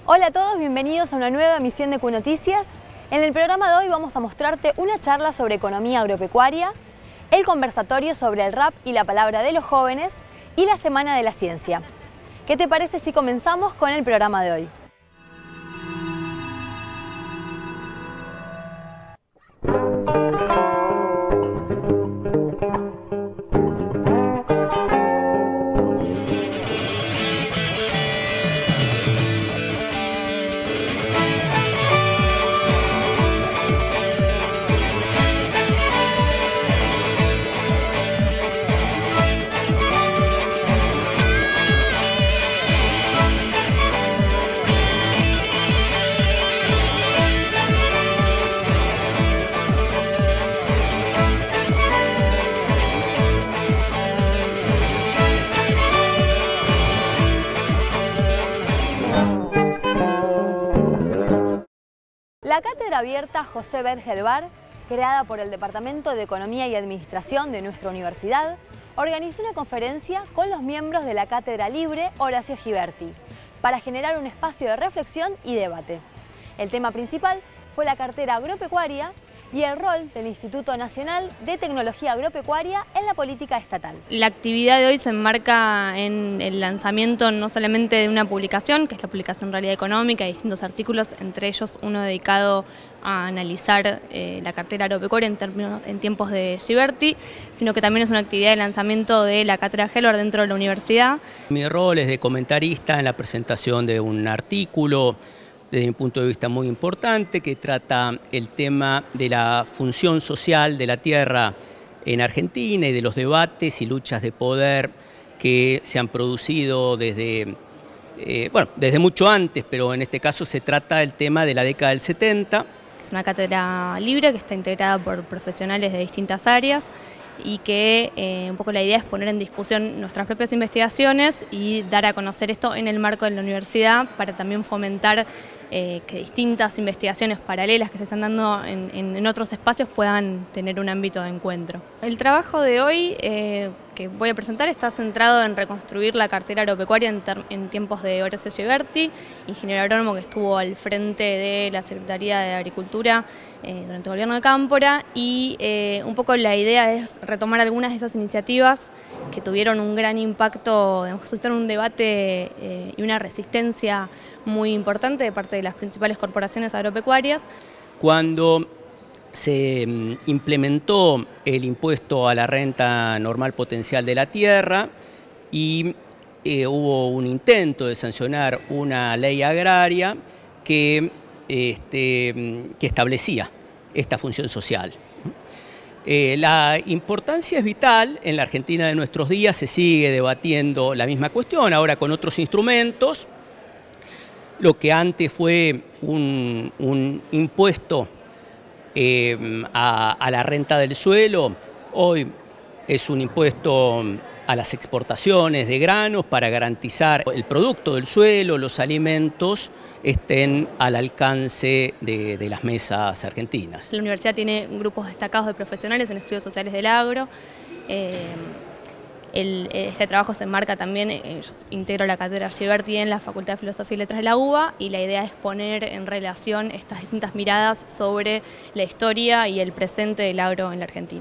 Hola a todos, bienvenidos a una nueva emisión de QNoticias. En el programa de hoy vamos a mostrarte una charla sobre economía agropecuaria, el conversatorio sobre el rap y la palabra de los jóvenes y la Semana de la Ciencia. ¿Qué te parece si comenzamos con el programa de hoy? La Cátedra Abierta José Bergelbar, creada por el Departamento de Economía y Administración de nuestra universidad, organizó una conferencia con los miembros de la Cátedra Libre Horacio Giberti para generar un espacio de reflexión y debate. El tema principal fue la cartera agropecuaria y el rol del Instituto Nacional de Tecnología Agropecuaria en la política estatal. La actividad de hoy se enmarca en el lanzamiento no solamente de una publicación, que es la publicación Realidad Económica, de distintos artículos, entre ellos uno dedicado a analizar la cartera agropecuaria en tiempos de Giberti, sino que también es una actividad de lanzamiento de la Cátedra Helbar dentro de la universidad. Mi rol es de comentarista en la presentación de un artículo, desde mi punto de vista muy importante, que trata el tema de la función social de la tierra en Argentina y de los debates y luchas de poder que se han producido desde mucho antes, pero en este caso se trata del tema de la década del 70. Es una cátedra libre que está integrada por profesionales de distintas áreas y que un poco la idea es poner en discusión nuestras propias investigaciones y dar a conocer esto en el marco de la universidad para también fomentar que distintas investigaciones paralelas que se están dando en otros espacios puedan tener un ámbito de encuentro. El trabajo de hoy que voy a presentar está centrado en reconstruir la cartera agropecuaria en tiempos de Horacio Giberti, ingeniero agrónomo que estuvo al frente de la Secretaría de Agricultura durante el gobierno de Cámpora, y un poco la idea es retomar algunas de esas iniciativas que tuvieron un gran impacto, suscitaron un debate y una resistencia muy importante de parte de las principales corporaciones agropecuarias. Cuando se implementó el impuesto a la renta normal potencial de la tierra y hubo un intento de sancionar una ley agraria que establecía esta función social. La importancia es vital. En la Argentina de nuestros días se sigue debatiendo la misma cuestión, ahora con otros instrumentos. Lo que antes fue un impuesto a la renta del suelo, hoy es un impuesto a las exportaciones de granos para garantizar el producto del suelo, los alimentos estén al alcance de las mesas argentinas. La universidad tiene grupos destacados de profesionales en estudios sociales del agro. Este trabajo se enmarca también, yo integro la Cátedra Giberti en la Facultad de Filosofía y Letras de la UBA, y la idea es poner en relación estas distintas miradas sobre la historia y el presente del agro en la Argentina.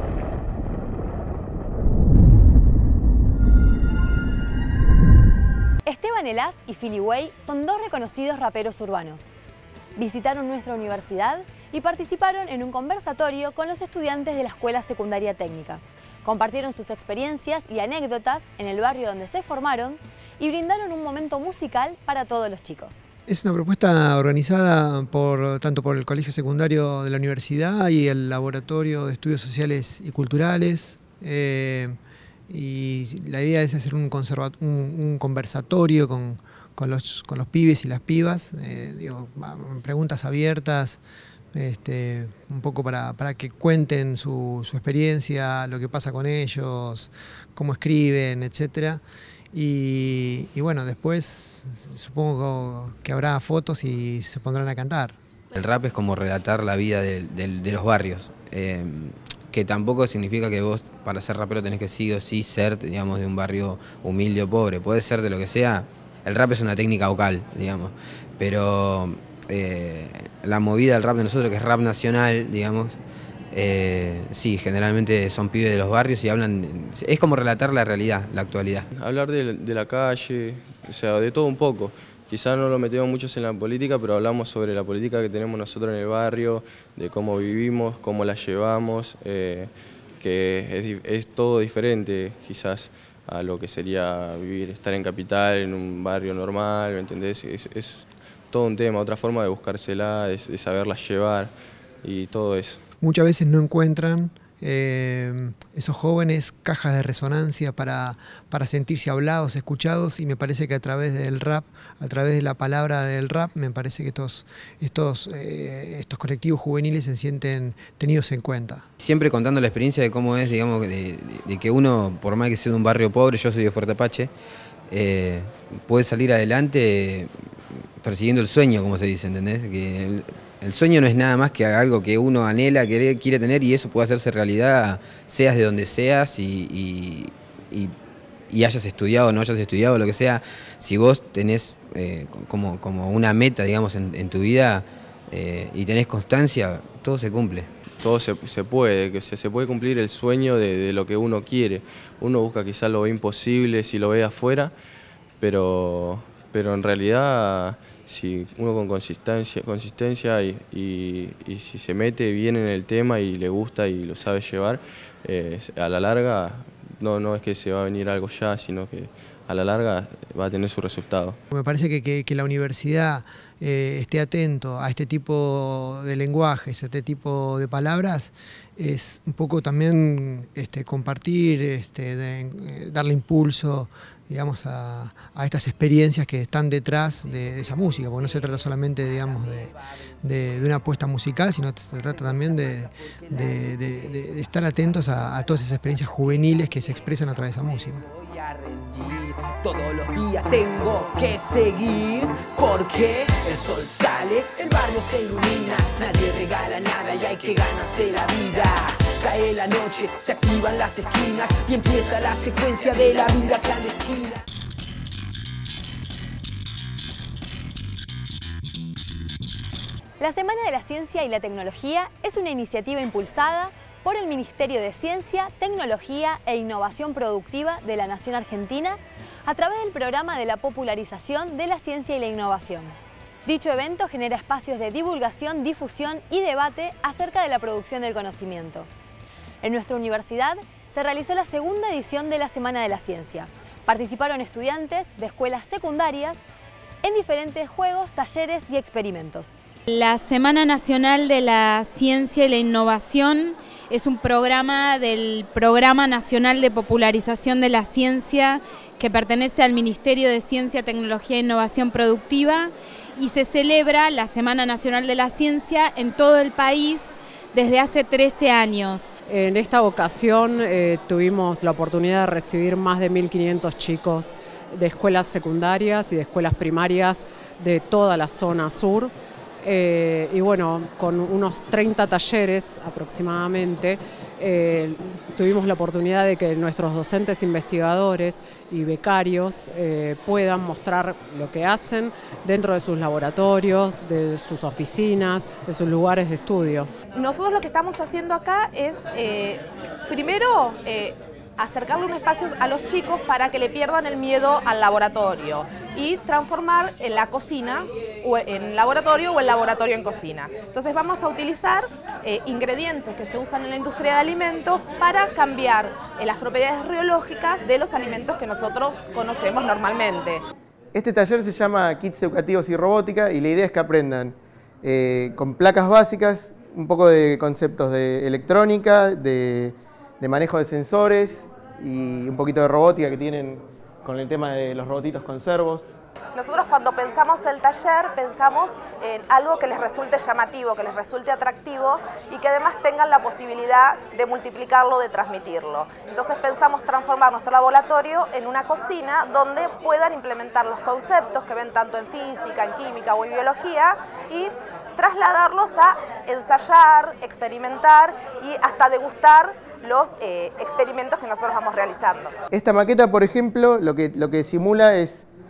Esteban Elás y Philly Way son dos reconocidos raperos urbanos. Visitaron nuestra universidad y participaron en un conversatorio con los estudiantes de la Escuela Secundaria Técnica. Compartieron sus experiencias y anécdotas en el barrio donde se formaron y brindaron un momento musical para todos los chicos. Es una propuesta organizada tanto por el Colegio Secundario de la Universidad y el Laboratorio de Estudios Sociales y Culturales. Y la idea es hacer un conversatorio con los pibes y las pibas, preguntas abiertas, un poco para que cuenten su experiencia, lo que pasa con ellos, cómo escriben, etc. Y bueno, después supongo que habrá fotos y se pondrán a cantar. El rap es como relatar la vida de los barrios, que tampoco significa que vos para ser rapero tenés que sí o sí ser, digamos, de un barrio humilde o pobre. Puede ser de lo que sea, el rap es una técnica vocal, digamos, pero la movida del rap de nosotros, que es rap nacional, digamos, sí, generalmente son pibes de los barrios y hablan, es como relatar la realidad, la actualidad. Hablar de la calle, o sea, de todo un poco. Quizás no lo metemos muchos en la política, pero hablamos sobre la política que tenemos nosotros en el barrio, de cómo vivimos, cómo la llevamos, que es todo diferente quizás a lo que sería vivir, estar en capital, en un barrio normal, ¿me entendés? Es todo un tema, otra forma de buscársela, de saberla llevar y todo eso. Muchas veces no encuentran esos jóvenes cajas de resonancia para sentirse hablados, escuchados, y me parece que a través del rap, a través de la palabra del rap, me parece que estos colectivos juveniles se sienten tenidos en cuenta. Siempre contando la experiencia de cómo es, digamos, de que uno, por más que sea de un barrio pobre, yo soy de Fuerte Apache, puede salir adelante persiguiendo el sueño, como se dice, ¿entendés? Que el sueño no es nada más que algo que uno anhela, quiere tener, y eso puede hacerse realidad, seas de donde seas y hayas estudiado o no hayas estudiado, lo que sea. Si vos tenés como una meta, digamos, en tu vida y tenés constancia, todo se cumple. Todo se puede, que se puede cumplir el sueño de lo que uno quiere. Uno busca quizás lo imposible si lo ve afuera, pero en realidad, si uno con consistencia y si se mete bien en el tema y le gusta y lo sabe llevar, a la larga no es que se va a venir algo ya, sino que a la larga va a tener su resultado. Me parece que la universidad esté atento a este tipo de lenguajes, a este tipo de palabras, es un poco también compartir, darle impulso, digamos, a estas experiencias que están detrás de esa música, porque no se trata solamente, digamos, de una apuesta musical, sino se trata también de estar atentos a todas esas experiencias juveniles que se expresan a través de esa música. Todos los días tengo que seguir, porque el sol sale, el barrio se ilumina, nadie regala nada y hay que ganarse la vida. Cae la noche, se activan las esquinas y empieza la secuencia de la vida clandestina. La Semana de la Ciencia y la Tecnología es una iniciativa impulsada por el Ministerio de Ciencia, Tecnología e Innovación Productiva de la Nación Argentina a través del programa de la popularización de la ciencia y la innovación. Dicho evento genera espacios de divulgación, difusión y debate acerca de la producción del conocimiento. En nuestra universidad se realizó la segunda edición de la Semana de la Ciencia. Participaron estudiantes de escuelas secundarias en diferentes juegos, talleres y experimentos. La Semana Nacional de la Ciencia y la Innovación es un programa del Programa Nacional de Popularización de la Ciencia que pertenece al Ministerio de Ciencia, Tecnología e Innovación Productiva, y se celebra la Semana Nacional de la Ciencia en todo el país desde hace 13 años. En esta ocasión tuvimos la oportunidad de recibir más de 1.500 chicos de escuelas secundarias y de escuelas primarias de toda la zona sur. Y bueno, con unos 30 talleres aproximadamente, tuvimos la oportunidad de que nuestros docentes investigadores y becarios puedan mostrar lo que hacen dentro de sus laboratorios, de sus oficinas, de sus lugares de estudio. Nosotros lo que estamos haciendo acá es, primero, acercarle un espacio a los chicos para que le pierdan el miedo al laboratorio y transformar en la cocina o en laboratorio o el laboratorio en cocina. Entonces vamos a utilizar ingredientes que se usan en la industria de alimentos para cambiar las propiedades biológicas de los alimentos que nosotros conocemos normalmente. Este taller se llama Kits Educativos y Robótica y la idea es que aprendan con placas básicas un poco de conceptos de electrónica, de manejo de sensores y un poquito de robótica que tienen con el tema de los robotitos con servos. Nosotros cuando pensamos el taller pensamos en algo que les resulte llamativo, que les resulte atractivo y que además tengan la posibilidad de multiplicarlo, de transmitirlo. Entonces pensamos transformar nuestro laboratorio en una cocina donde puedan implementar los conceptos que ven tanto en física, en química o en biología y trasladarlos a ensayar, experimentar y hasta degustar los experimentos que nosotros vamos realizando. Esta maqueta, por ejemplo, lo que simula es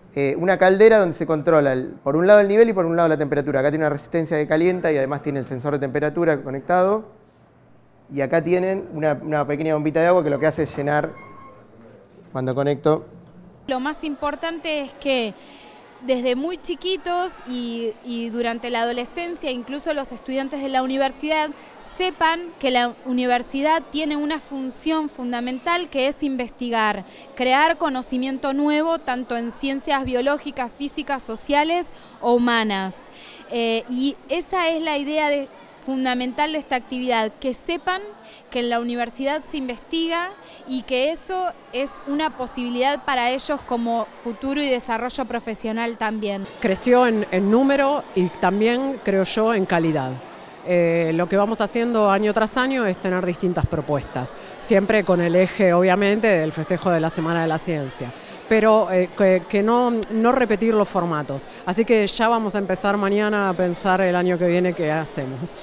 una caldera donde se controla por un lado el nivel y por un lado la temperatura. Acá tiene una resistencia que calienta y además tiene el sensor de temperatura conectado. Y acá tienen una pequeña bombita de agua que lo que hace es llenar cuando conecto. Lo más importante es que desde muy chiquitos y durante la adolescencia, incluso los estudiantes de la universidad, sepan que la universidad tiene una función fundamental que es investigar, crear conocimiento nuevo, tanto en ciencias biológicas, físicas, sociales o humanas. Y esa es la idea fundamental de esta actividad, que sepan que en la universidad se investiga y que eso es una posibilidad para ellos como futuro y desarrollo profesional también. Creció en número y también, creo yo, en calidad. Lo que vamos haciendo año tras año es tener distintas propuestas, siempre con el eje, obviamente, del festejo de la Semana de la Ciencia, pero que no repetir los formatos. Así que ya vamos a empezar mañana a pensar el año que viene qué hacemos.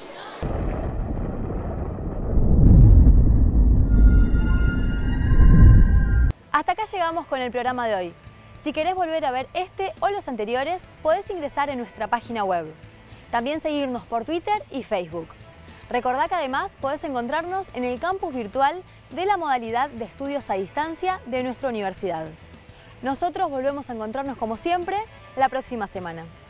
Hasta acá llegamos con el programa de hoy. Si querés volver a ver este o los anteriores, podés ingresar en nuestra página web. También seguirnos por Twitter y Facebook. Recordá que además podés encontrarnos en el campus virtual de la modalidad de estudios a distancia de nuestra universidad. Nosotros volvemos a encontrarnos como siempre la próxima semana.